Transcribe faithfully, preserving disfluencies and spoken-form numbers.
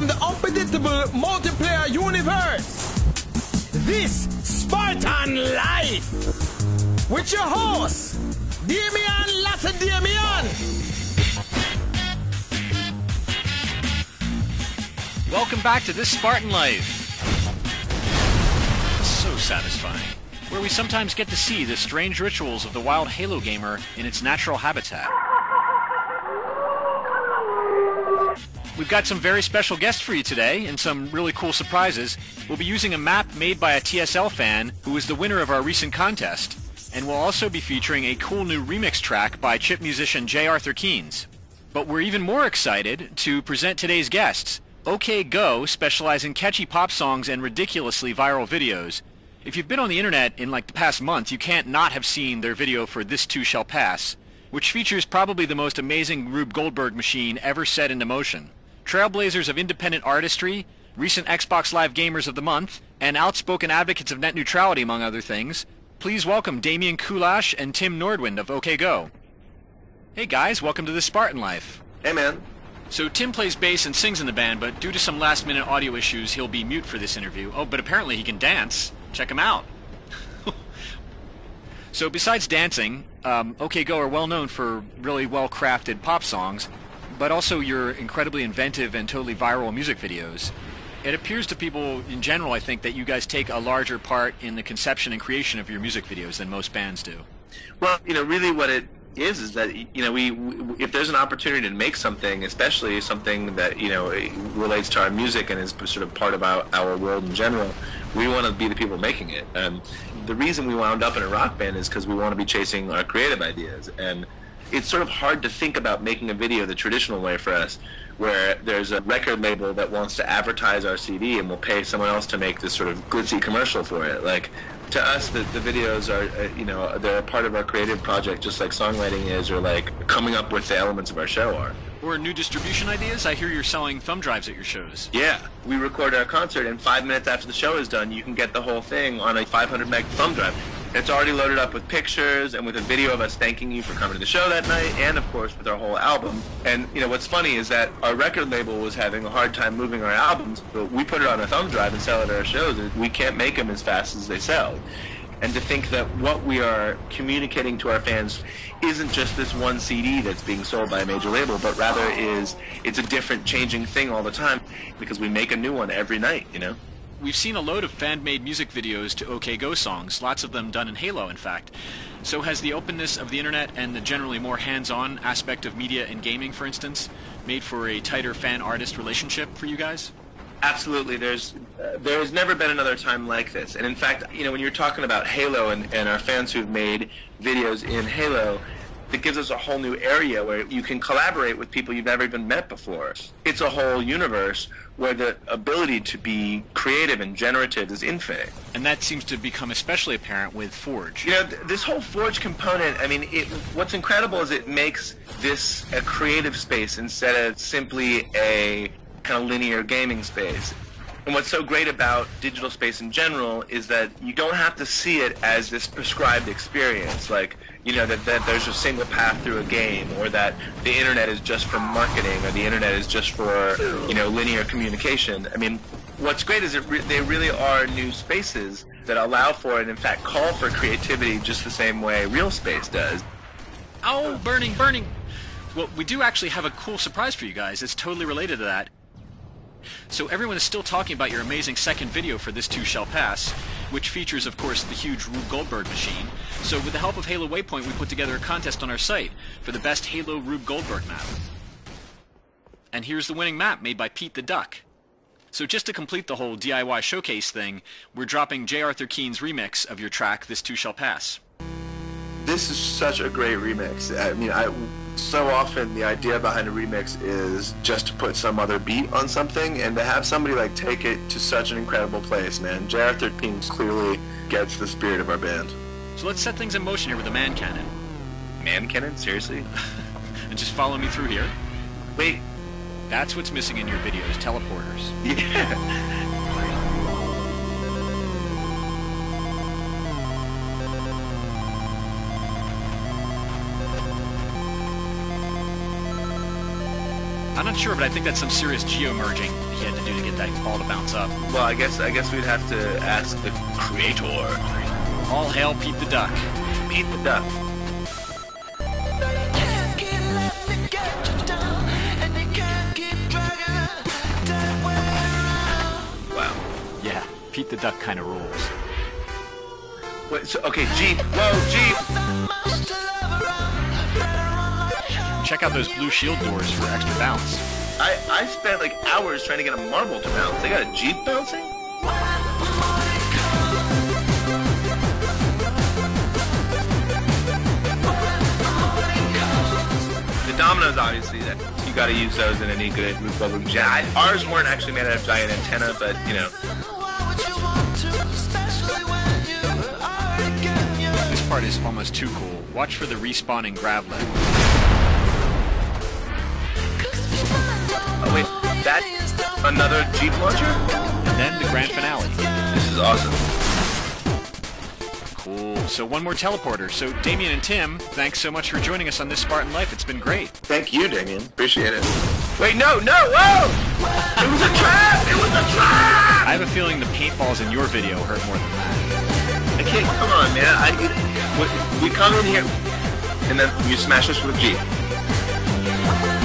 from the unpredictable multiplayer universe. This Spartan Life with your host, Damian Lattadamian. Welcome back to This Spartan Life. So satisfying. Where we sometimes get to see the strange rituals of the wild Halo gamer in its natural habitat. We've got some very special guests for you today and some really cool surprises. We'll be using a map made by a T S L fan who was the winner of our recent contest. And we'll also be featuring a cool new remix track by chip musician J. Arthur Keynes. But we're even more excited to present today's guests. OK Go specialize in catchy pop songs and ridiculously viral videos. If you've been on the internet in like the past month, you can't not have seen their video for This Too Shall Pass, which features probably the most amazing Rube Goldberg machine ever set into motion. Trailblazers of independent artistry, recent Xbox Live Gamers of the Month, and outspoken advocates of net neutrality, among other things, please welcome Damian Kulash and Tim Nordwind of OK Go. Hey guys, welcome to The Spartan Life. Hey man. So Tim plays bass and sings in the band, but due to some last-minute audio issues, he'll be mute for this interview. Oh, but apparently he can dance. Check him out. So besides dancing, um, OK Go are well known for really well-crafted pop songs, but also your incredibly inventive and totally viral music videos. It appears to people in general, I think, that you guys take a larger part in the conception and creation of your music videos than most bands do. Well, you know, really what it is is that, you know, we, we if there's an opportunity to make something, especially something that, you know, relates to our music and is sort of part of our, our world in general, we want to be the people making it. Um, the reason we wound up in a rock band is because we want to be chasing our creative ideas. And it's sort of hard to think about making a video the traditional way for us, where there's a record label that wants to advertise our C D and will pay someone else to make this sort of glitzy commercial for it. Like, to us, the, the videos are, uh, you know, they're a part of our creative project, just like songwriting is, or like coming up with the elements of our show are. Or new distribution ideas? I hear you're selling thumb drives at your shows. Yeah. We record our concert, and five minutes after the show is done, you can get the whole thing on a five hundred meg thumb drive. It's already loaded up with pictures and with a video of us thanking you for coming to the show that night, and of course with our whole album. And you know what's funny is that our record label was having a hard time moving our albums, but we put it on a thumb drive and sell it at our shows. We can't make them as fast as they sell. And to think that what we are communicating to our fans isn't just this one C D that's being sold by a major label, but rather is it's a different changing thing all the time, because we make a new one every night, you know? We've seen a load of fan-made music videos to OK Go songs, lots of them done in Halo, in fact. So has the openness of the internet and the generally more hands-on aspect of media and gaming, for instance, made for a tighter fan-artist relationship for you guys? Absolutely. There's uh, there has never been another time like this. And in fact, you know, when you're talking about Halo and, and our fans who've made videos in Halo, it gives us a whole new area where you can collaborate with people you've never even met before. It's a whole universe where the ability to be creative and generative is infinite. And that seems to become especially apparent with Forge. You know, th this whole Forge component, I mean, it, what's incredible is it makes this a creative space instead of simply a kind of linear gaming space. And what's so great about digital space in general is that you don't have to see it as this prescribed experience, like, you know, that, that there's a single path through a game, or that the internet is just for marketing, or the internet is just for, you know, linear communication. I mean, what's great is it re they really are new spaces that allow for and in fact call for creativity just the same way real space does. Oh, burning, burning! Well, we do actually have a cool surprise for you guys. It's totally related to that. So everyone is still talking about your amazing second video for This Too Shall Pass, which features, of course, the huge Rube Goldberg machine. So with the help of Halo Waypoint, we put together a contest on our site for the best Halo Rube Goldberg map. And here's the winning map made by Pete the Duck. So just to complete the whole D I Y showcase thing, we're dropping J. Arthur Keynes' remix of your track, This Too Shall Pass. This is such a great remix. I mean, I... So often the idea behind a remix is just to put some other beat on something, and to have somebody like take it to such an incredible place, man. J. Arthur Keynes clearly gets the spirit of our band. So let's set things in motion here with a man cannon. Man cannon? Seriously? And just follow me through here. Wait. That's what's missing in your videos, teleporters. Yeah. I'm not sure, but I think that's some serious geo-merging he had to do to get that ball to bounce up. Well, I guess I guess we'd have to ask the creator. All hail Pete the Duck. Pete the Duck. Wow. Yeah, Pete the Duck kind of rules. Wait, so, okay, Jeep. Whoa, Jeep. Check out those blue shield doors for extra bounce. I, I spent like hours trying to get a marble to bounce. They got a Jeep bouncing? The dominoes, obviously, that you got to use those in any good roof level. Yeah, I, ours weren't actually made out of giant antenna, but you know. This part is almost too cool. Watch for the respawning grav leg. Oh wait, that another Jeep launcher? And then the grand finale. This is awesome. Cool. So one more teleporter. So Damien and Tim, thanks so much for joining us on this Spartan Life. It's been great. Thank you, Damien. Appreciate it. Wait, no, no, whoa! It was a trap! It was a trap! I have a feeling the paintballs in your video hurt more than that. I can't, come on, man. I, we, we come in here, and then you smash us with a Jeep.